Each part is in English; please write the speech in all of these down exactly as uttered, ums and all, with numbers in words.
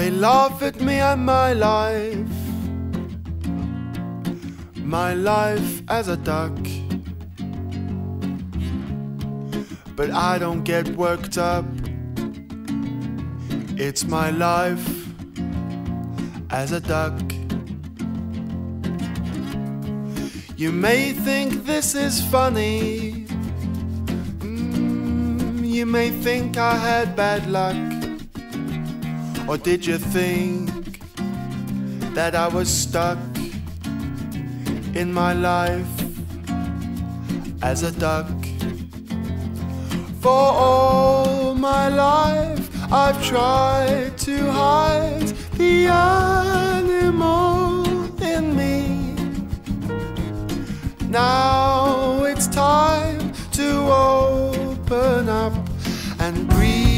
They laugh at me and my life, my life as a duck. But I don't get worked up. It's my life as a duck. You may think this is funny, mm, you may think I had bad luck. Or did you think that I was stuck in my life as a duck? For all my life I've tried to hide the animal in me. Now it's time to open up and breathe.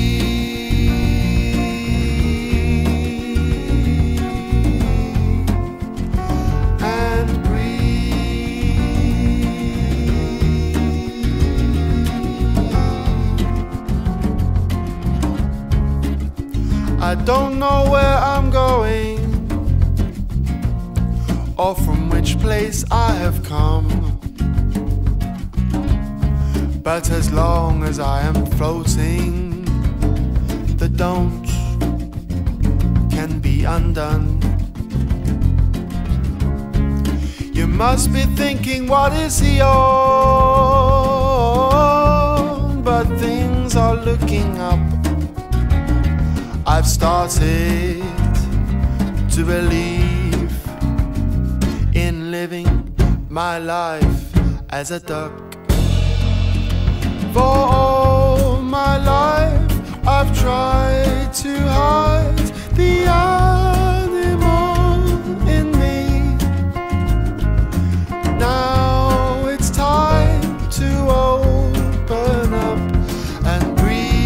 I don't know where I'm going, or from which place I have come, but as long as I am floating, the don't can be undone. You must be thinking, what is he on? But things are looking up. I've started to believe in living my life as a duck. For all my life I've tried to hide the animal in me. Now it's time to open up and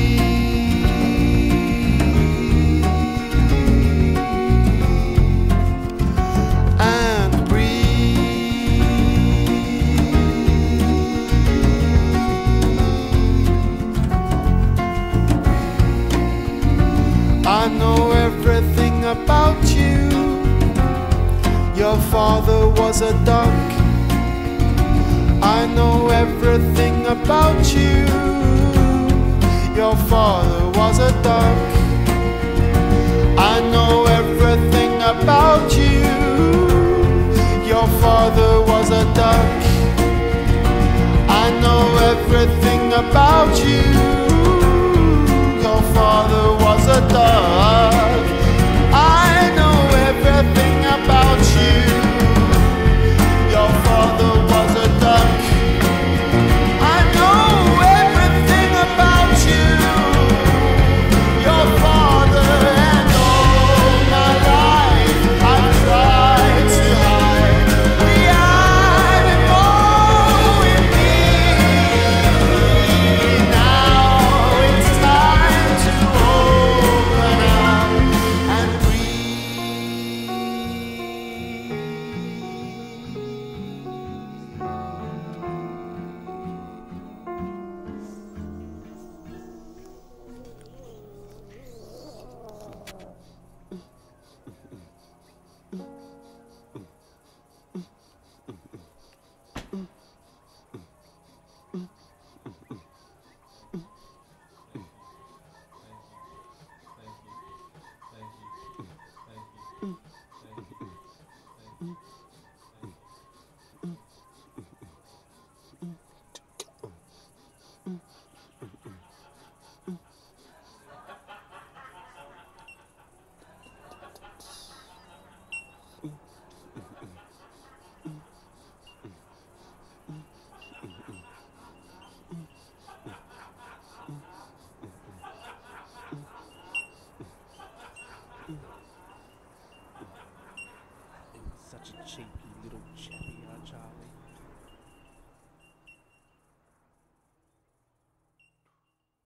I know everything about you. Your father was a duck. I know everything about you. Your father was a duck. I know everything about you. Your father was a duck. I know everything about you.